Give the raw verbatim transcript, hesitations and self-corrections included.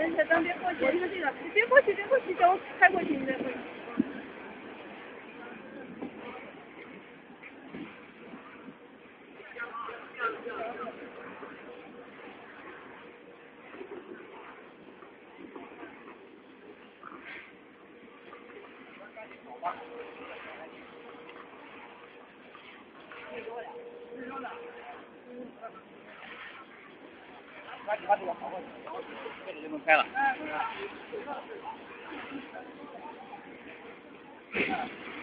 等等等，别过去，别过去，别过去，叫我开过去，你再过去。 把把这个好过去，这里就能开了。嗯。